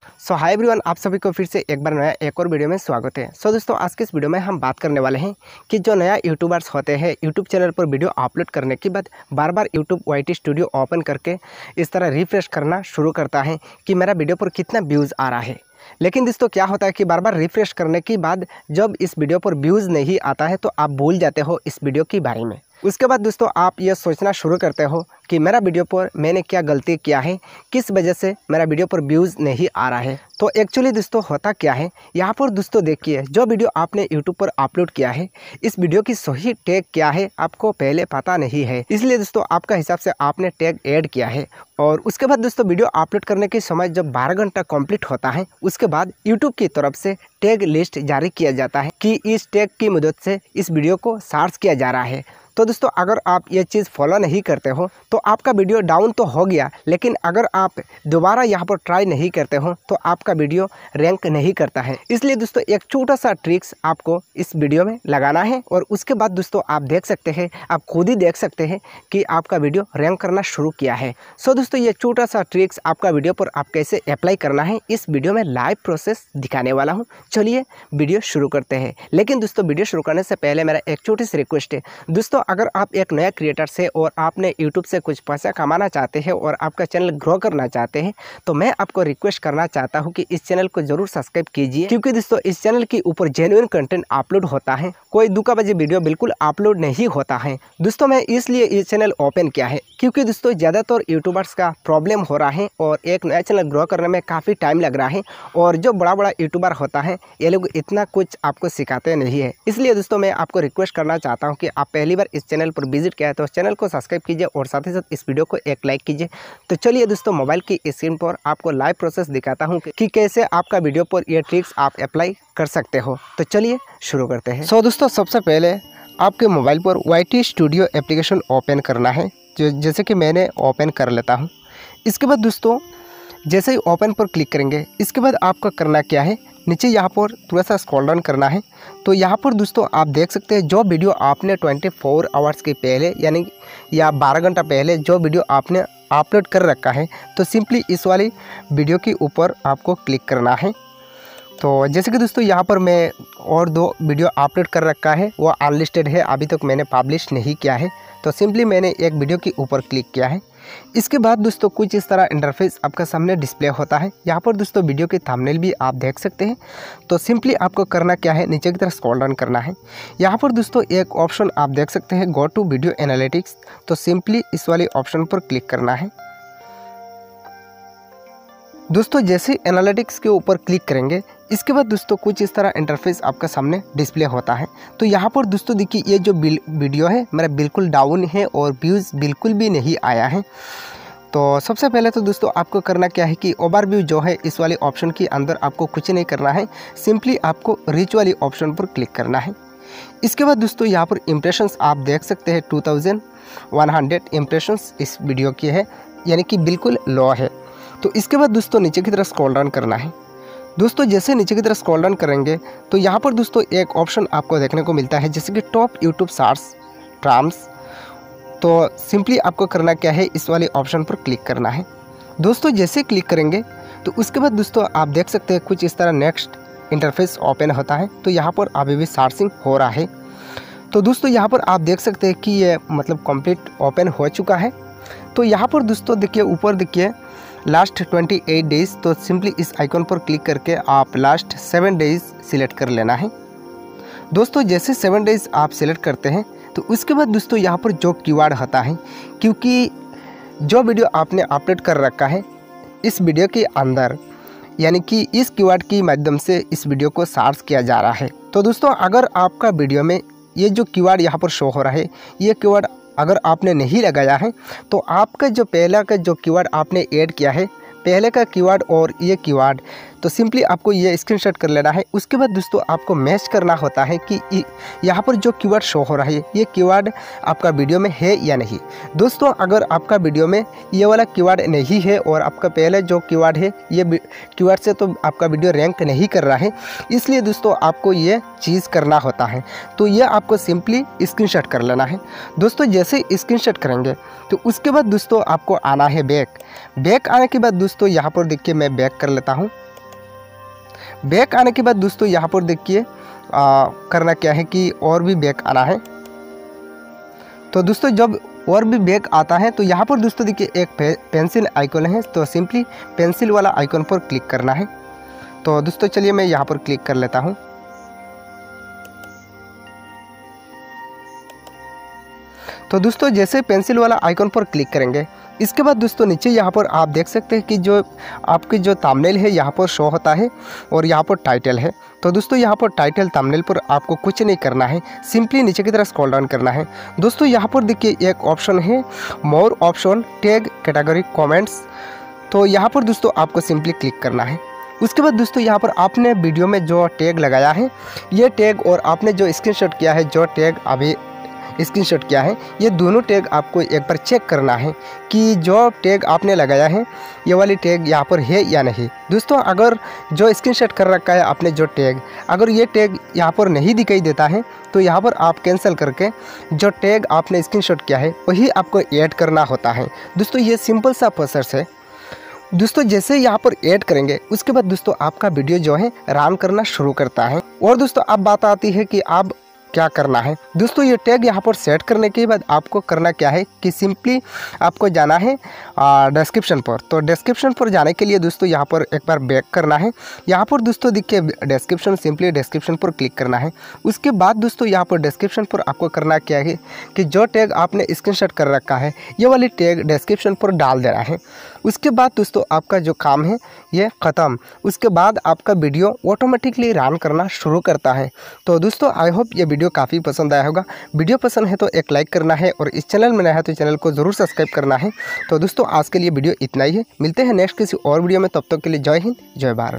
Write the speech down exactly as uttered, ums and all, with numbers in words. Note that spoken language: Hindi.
सो हाय एवरीवन, आप सभी को फिर से एक बार नया एक और वीडियो में स्वागत है। सो so, दोस्तों आज के इस वीडियो में हम बात करने वाले हैं कि जो नया यूट्यूबर्स होते हैं यूट्यूब चैनल पर वीडियो अपलोड करने के बाद बार बार YouTube Y T studio open करके इस तरह रिफ्रेश करना शुरू करता है कि मेरा वीडियो पर कितना व्यूज़ आ रहा है। लेकिन दोस्तों क्या होता है कि बार बार रिफ्रेश करने के बाद जब इस वीडियो पर व्यूज़ नहीं आता है तो आप भूल जाते हो इस वीडियो के बारे में। उसके बाद दोस्तों आप ये सोचना शुरू करते हो कि मेरा वीडियो पर मैंने क्या गलती किया है, किस वजह से मेरा वीडियो पर व्यूज़ नहीं आ रहा है। तो एक्चुअली दोस्तों होता क्या है, यहाँ पर दोस्तों देखिए जो वीडियो आपने यूट्यूब पर अपलोड किया है इस वीडियो की सही टैग क्या है आपको पहले पता नहीं है, इसलिए दोस्तों आपका हिसाब से आपने टैग ऐड किया है। और उसके बाद दोस्तों वीडियो अपलोड करने के समय जब बारह घंटा कंप्लीट होता है उसके बाद यूट्यूब की तरफ से टैग लिस्ट जारी किया जाता है कि इस टैग की मदद से इस वीडियो को सर्च किया जा रहा है। तो दोस्तों अगर आप ये चीज़ फॉलो नहीं करते हो तो आपका वीडियो डाउन तो हो गया, लेकिन अगर आप दोबारा यहाँ पर ट्राई नहीं करते हो तो आपका वीडियो रैंक नहीं करता है। इसलिए दोस्तों एक छोटा सा ट्रिक्स आपको इस वीडियो में लगाना है और उसके बाद दोस्तों आप देख सकते हैं, आप खुद ही देख सकते हैं कि आपका वीडियो रैंक करना शुरू किया है। सो दोस्तों ये छोटा सा ट्रिक्स आपका वीडियो पर आप कैसे अप्लाई करना है इस वीडियो में लाइव प्रोसेस दिखाने वाला हूँ। चलिए वीडियो शुरू करते हैं। लेकिन दोस्तों वीडियो शुरू करने से पहले मेरा एक छोटी सी रिक्वेस्ट है, दोस्तों अगर आप एक नया क्रिएटर से और आपने यूट्यूब से कुछ पैसा कमाना चाहते हैं और आपका चैनल ग्रो करना चाहते हैं तो मैं आपको रिक्वेस्ट करना चाहता हूं कि इस चैनल को जरूर सब्सक्राइब कीजिए, क्योंकि दोस्तों इस चैनल के ऊपर जेन्युइन कंटेंट अपलोड होता है, कोई दुकाबाजी वीडियो बिल्कुल अपलोड नहीं होता है। दोस्तों मैं इसलिए ये चैनल ओपन किया है क्योंकि दोस्तों ज़्यादातर यूट्यूबर्स का प्रॉब्लम हो रहा है और एक नया चैनल ग्रो करने में काफ़ी टाइम लग रहा है और जो बड़ा बड़ा यूट्यूबर होता है ये लोग इतना कुछ आपको सिखाते नहीं है। इसलिए दोस्तों मैं आपको रिक्वेस्ट करना चाहता हूँ कि आप पहली बार इस चैनल पर विजिट किया है तो चैनल को सब्सक्राइब कीजिए और साथ ही साथ इस वीडियो को एक लाइक कीजिए। तो चलिए दोस्तों मोबाइल की स्क्रीन पर आपको लाइव प्रोसेस दिखाता हूँ कि कैसे आपका वीडियो पर ये ट्रिक्स आप अप्लाई कर सकते हो। तो चलिए शुरू करते हैं। सो दोस्तों सबसे पहले आपके मोबाइल पर Y T studio application open करना है, जो जैसे कि मैंने ओपन कर लेता हूँ। इसके बाद दोस्तों जैसे ही ओपन पर क्लिक करेंगे इसके बाद आपका करना क्या है, नीचे यहाँ पर थोड़ा सा स्क्रॉल डाउन करना है। तो यहाँ पर दोस्तों आप देख सकते हैं जो वीडियो आपने चौबीस आवर्स के पहले यानी या बारह घंटा पहले जो वीडियो आपने अपलोड कर रखा है तो सिंपली इस वाली वीडियो के ऊपर आपको क्लिक करना है। तो जैसे कि दोस्तों यहाँ पर मैं और दो वीडियो अपलोड कर रखा है, वो अनलिस्टेड है, अभी तक मैंने पब्लिश नहीं किया है। तो सिंपली मैंने एक वीडियो के ऊपर क्लिक किया है। इसके बाद दोस्तों कुछ इस तरह इंटरफेस आपका सामने डिस्प्ले होता है। यहाँ पर दोस्तों वीडियो के थंबनेल भी आप देख सकते हैं। तो सिंपली आपको करना क्या है, नीचे की तरफ स्क्रॉल डाउन करना है। यहाँ पर दोस्तों एक ऑप्शन आप देख सकते हैं, गो टू वीडियो एनालिटिक्स। तो सिंपली इस वाले ऑप्शन पर क्लिक करना है। दोस्तों जैसे एनालिटिक्स के ऊपर क्लिक करेंगे इसके बाद दोस्तों कुछ इस तरह इंटरफेस आपका सामने डिस्प्ले होता है। तो यहाँ पर दोस्तों देखिए ये जो वीडियो है मेरा बिल्कुल डाउन है और व्यूज़ बिल्कुल भी नहीं आया है। तो सबसे पहले तो दोस्तों आपको करना क्या है कि ओवरव्यू जो है इस वाले ऑप्शन के अंदर आपको कुछ नहीं करना है, सिंपली आपको रीच वाली ऑप्शन पर क्लिक करना है। इसके बाद दोस्तों यहाँ पर इम्प्रेशंस आप देख सकते हैं two thousand one hundred impressions इस वीडियो की है, यानी कि बिल्कुल लो है। तो इसके बाद दोस्तों नीचे की तरफ स्क्रॉल डाउन करना है। दोस्तों जैसे नीचे की तरफ स्क्रॉल डाउन करेंगे तो यहाँ पर दोस्तों एक ऑप्शन आपको देखने को मिलता है जैसे कि टॉप यूट्यूब सर्च टर्म्स। तो सिंपली आपको करना क्या है, इस वाले ऑप्शन पर क्लिक करना है। दोस्तों जैसे क्लिक करेंगे तो उसके बाद दोस्तों आप देख सकते हैं कुछ इस तरह नेक्स्ट इंटरफेस ओपन होता है। तो यहाँ पर अभी भी सर्चिंग हो रहा है। तो दोस्तों यहाँ पर आप देख सकते हैं कि ये मतलब कंप्लीट ओपन हो चुका है। तो यहाँ पर दोस्तों देखिए ऊपर देखिए लास्ट अट्ठाईस डेज़। तो सिंपली इस आइकॉन पर क्लिक करके आप लास्ट सेवन डेज़ सिलेक्ट कर लेना है। दोस्तों जैसे सेवन डेज़ आप सिलेक्ट करते हैं तो उसके बाद दोस्तों यहाँ पर जो कीवर्ड होता है, क्योंकि जो वीडियो आपने अपलोड कर रखा है इस वीडियो के अंदर यानी कि इस कीवर्ड की माध्यम से इस वीडियो को सर्च किया जा रहा है। तो दोस्तों अगर आपका वीडियो में ये जो कीवर्ड यहाँ पर शो हो रहा है ये कीवर्ड अगर आपने नहीं लगाया है तो आपका जो पहला का जो कीवर्ड आपने ऐड किया है, पहले का कीवर्ड और ये कीवर्ड, तो सिंपली आपको ये स्क्रीनशॉट कर लेना है। उसके बाद दोस्तों आपको मैच करना होता है कि यहाँ पर जो कीवर्ड शो हो रहा है ये कीवर्ड आपका वीडियो में है या नहीं। दोस्तों अगर आपका वीडियो में ये वाला कीवर्ड नहीं है और आपका पहले जो कीवर्ड है ये कीवर्ड से तो आपका वीडियो रैंक नहीं कर रहा है, इसलिए दोस्तों आपको ये चीज़ करना होता है। तो ये आपको सिंपली स्क्रीनशॉट कर लेना है। दोस्तों जैसे स्क्रीनशॉट करेंगे तो उसके बाद दोस्तों आपको आना है बैक। बैक आने के बाद दोस्तों यहाँ पर देखिए मैं बैक कर लेता हूँ। बैक आने के बाद दोस्तों यहाँ पर देखिए करना क्या है कि और भी बैक आना है। तो दोस्तों जब और भी बैक आता है तो यहाँ पर दोस्तों देखिए एक पे, पेंसिल आइकन है, तो सिंपली पेंसिल वाला आइकन पर क्लिक करना है। तो दोस्तों चलिए मैं यहाँ पर क्लिक कर लेता हूँ। तो दोस्तों जैसे पेंसिल वाला आइकन पर क्लिक करेंगे, इसके बाद दोस्तों नीचे यहाँ पर आप देख सकते हैं कि जो आपकी जो थंबनेल है यहाँ पर शो होता है और यहाँ पर टाइटल है। तो दोस्तों यहाँ पर टाइटल थंबनेल पर आपको कुछ नहीं करना है, सिंपली नीचे की तरफ स्क्रॉल डाउन करना है। दोस्तों यहाँ पर देखिए एक ऑप्शन है more option tag category comments, तो यहाँ पर दोस्तों आपको सिंपली क्लिक करना है। उसके बाद दोस्तों यहाँ पर आपने वीडियो में जो टैग लगाया है ये टैग और आपने जो स्क्रीनशॉट किया है जो टैग अभी स्क्रीनशॉट किया है, ये दोनों टैग आपको एक बार चेक करना है कि जो टैग आपने लगाया है ये वाली टैग यहाँ पर है या नहीं। दोस्तों अगर जो स्क्रीनशॉट कर रखा है आपने जो टैग, अगर ये टैग यहाँ पर नहीं दिखाई देता है तो यहाँ पर आप कैंसिल करके जो टैग आपने स्क्रीनशॉट किया है वही आपको ऐड करना होता है। दोस्तों ये सिंपल सा प्रोसेस है। दोस्तों जैसे यहाँ पर ऐड करेंगे उसके बाद दोस्तों आपका वीडियो जो है रन करना शुरू करता है। और दोस्तों अब बात आती है कि आप क्या करना है। दोस्तों ये टैग यहाँ पर सेट करने के बाद आपको करना क्या है कि सिंपली आपको जाना है डिस्क्रिप्शन पर। तो डिस्क्रिप्शन पर जाने के लिए दोस्तों यहाँ पर एक बार बैक करना है। यहाँ पर दोस्तों देखिए डिस्क्रिप्शन, सिंपली डिस्क्रिप्शन पर क्लिक करना है। उसके बाद दोस्तों यहाँ पर डिस्क्रिप्शन पर आपको करना क्या है कि जो टैग आपने स्क्रीनशॉट कर रखा है ये वाली टैग डिस्क्रिप्शन पर डाल देना है। उसके बाद दोस्तों आपका जो काम है ये ख़त्म। उसके बाद आपका वीडियो ऑटोमेटिकली रन करना शुरू करता है। तो दोस्तों आई होप ये वीडियो काफ़ी पसंद आया होगा। वीडियो पसंद है तो एक लाइक करना है और इस चैनल में नया है तो चैनल को ज़रूर सब्सक्राइब करना है। तो दोस्तों आज के लिए वीडियो इतना ही है, मिलते हैं नेक्स्ट किसी और वीडियो में, तब तक के लिए जय हिंद जय भारत।